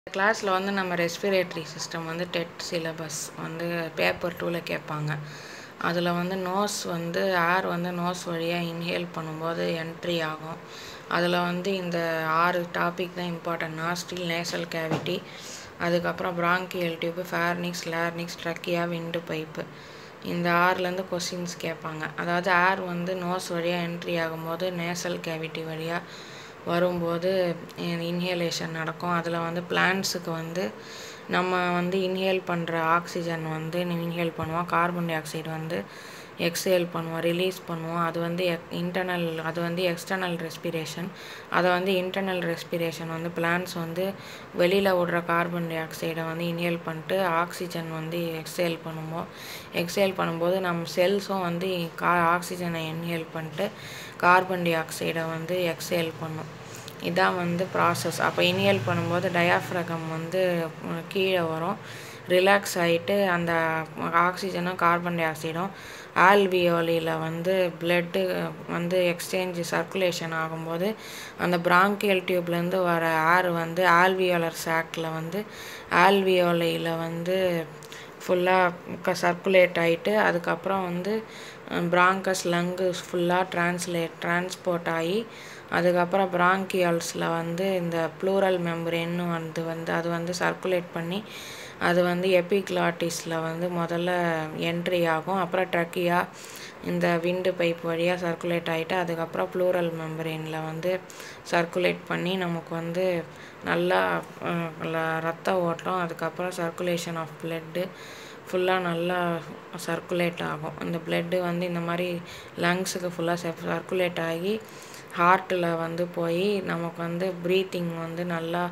கிளாஸில் வந்து நம்ம ரெஸ்பிரேட்டரி சிஸ்டம் வந்து டெட் சிலபஸ் வந்து பேப்பர் 2ல் கேட்பாங்க. அதில் வந்து நோஸ் வந்து ஏர் வந்து நோஸ் வழியாக இன்ஹேல் பண்ணும்போது என்ட்ரி ஆகும். அதில் வந்து இந்த 6 டாபிக் தான் இம்பார்ட்டன்ட். நாஸ்ட்ரில், நேசல் கேவிட்டி, அதுக்கப்புறம் bronchial tube, pharynx, larynx, trachea, windpipe. இந்த 6லேருந்து கொஸ்டின்ஸ் கேட்பாங்க. அதாவது ஏர் வந்து நோஸ் வழியாக என்ட்ரி ஆகும்போது நேசல் கேவிட்டி வழியாக வரும்போது இன்ஹேலேஷன் நடக்கும். அதில் வந்து பிளான்ட்ஸுக்கு வந்து நம்ம வந்து இன்ஹேல் பண்ணுற ஆக்சிஜன் வந்து இன்ஹேல் பண்ணுவோம், கார்பன் டை ஆக்சைடு வந்து எக்ஸேல் பண்ணுவோம், ரிலீஸ் பண்ணுவோம். அது வந்து அது வந்து எக்ஸ்டர்னல் ரெஸ்பிரேஷன். அதை வந்து இன்டர்னல் ரெஸ்பிரேஷன் வந்து பிளான்ட்ஸ் வந்து வெளியில் விடுற கார்பன் டை ஆக்சைடை வந்து இன்ஹேல் பண்ணிட்டு ஆக்சிஜன் வந்து எக்ஸேல் பண்ணும்போது நம்ம செல்ஸும் வந்து ஆக்சிஜனை இன்ஹேல் பண்ணிட்டு கார்பன் டை ஆக்சைடை வந்து எக்ஸேல் பண்ணும். இதான் வந்து ப்ராசஸ். அப்போ இன்ஹேல் பண்ணும்போது டயாஃப்ரகம் வந்து கீழே வரும், ரிலாக்ஸ் ஆகிட்டு அந்த ஆக்சிஜனும் கார்பன் டை ஆக்சைடும் ஆல்வியோலியில் வந்து பிளட்டு வந்து சர்க்குலேஷன் ஆகும்போது அந்த பிராங்கியல் டியூப்லேருந்து வர ஏர் வந்து ஆல்வியோலர் சாக்கில் வந்து ஆல்வியோலியில் வந்து ஃபுல்லாக சர்க்குலேட் ஆகிட்டு அதுக்கப்புறம் வந்து பிராங்கஸ், லங்கு ஃபுல்லாக டிரான்ஸ்போர்ட் ஆகி அதுக்கப்புறம் பிராங்கியல்ஸில் வந்து இந்த ப்ளூரல் மெம்பரேன்னு அது வந்து சர்க்குலேட் பண்ணி அது வந்து எபிக்ளாட்டிஸில் வந்து முதல்ல என்ட்ரி ஆகும். அப்புறம் ட்ரக்கியா இந்த விண்டு பைப் வழியாக சர்க்குலேட் ஆகிட்டு அதுக்கப்புறம் ப்ளூரல் மெம்பரேனில் வந்து சர்க்குலேட் பண்ணி நமக்கு வந்து நல்லா ரத்த ஓட்டம், அதுக்கப்புறம் சர்க்குலேஷன் ஆஃப் பிளட்டு ஃபுல்லாக நல்லா சர்க்குலேட் ஆகும். இந்த பிளட்டு வந்து இந்த மாதிரி லங்ஸுக்கு ஃபுல்லாக சர்க்குலேட் ஆகி ஹார்ட்டில் வந்து போய் நமக்கு வந்து ப்ரீத்திங் வந்து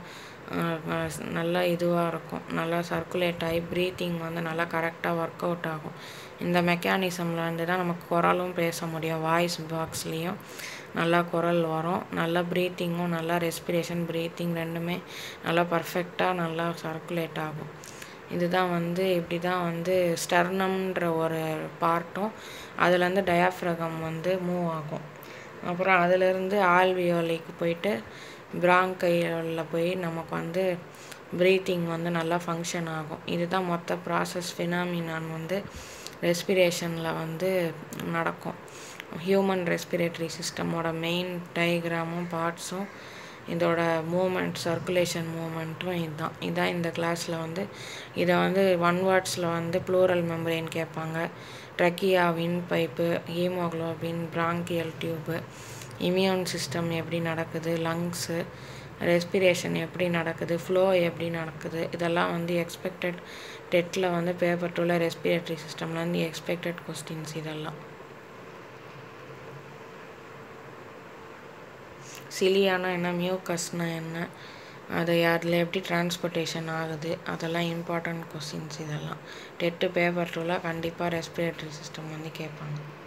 நல்லா இதுவாக இருக்கும், நல்லா சர்க்குலேட் ஆகி ப்ரீத்திங் வந்து நல்லா கரெக்டாக ஒர்க் அவுட் ஆகும். இந்த மெக்கானிசமில் வந்து தான் நமக்கு குரலும் பேச முடியும், வாய்ஸ் பாக்ஸ்லேயும் நல்லா குரல் வரும், நல்லா ப்ரீத்திங்கும் நல்லா ரெஸ்பிரேஷன் ப்ரீத்திங் ரெண்டுமே நல்லா பர்ஃபெக்டாக நல்லா சர்க்குலேட் ஆகும். இதுதான் வந்து இப்படி தான் வந்து ஸ்டர்னம்ன்ற ஒரு பார்ட்டும் அதுலேருந்து டயாஃப்ரகம் வந்து மூவ் ஆகும். அப்புறம் அதிலிருந்து ஆல்வியோலிக்கு போயிட்டு பிராங்கையில் போய் நமக்கு வந்து ப்ரீத்திங் வந்து நல்லா ஃபங்க்ஷன் ஆகும். இதுதான் மொத்த ப்ராசஸ் ஃபினாமினான் வந்து ரெஸ்பிரேஷனில் வந்து நடக்கும். ஹியூமன் ரெஸ்பிரேட்டரி சிஸ்டமோட மெயின் டயக்ராமும் பார்ட்ஸும் இதோட மூமெண்ட், சர்க்குலேஷன் மூமெண்ட்டும் இதான் இந்த கிளாஸில் வந்து இதை வந்து 1 வேர்ட்ஸில் வந்து ப்ளூரல் மெம்பரேன் கேட்பாங்க, trachea, windpipe, haemoglobin, bronchial tube, immune system எப்படி நடக்குது, லங்ஸு, ரெஸ்பிரேஷன் எப்படி நடக்குது, ஃப்ளோ எப்படி நடக்குது, இதெல்லாம் வந்து எக்ஸ்பெக்டட் டெட்டில் வந்து பேப்பர் 2ல் ரெஸ்பிரேட்டரி சிஸ்டம்லேருந்து எக்ஸ்பெக்டட் கொஸ்டின்ஸ். இதெல்லாம் சிலியானா என்ன, மியூக்கஸ்னா என்ன, அது அதில் எப்படி டிரான்ஸ்போர்ட்டேஷன் ஆகுது, அதெல்லாம் இம்பார்ட்டண்ட் கொஸ்டின்ஸ். இதெல்லாம் டெட்டு பேப்பர் 2ல் கண்டிப்பாக ரெஸ்பிரேட்டரி சிஸ்டம் வந்து கேட்பாங்க.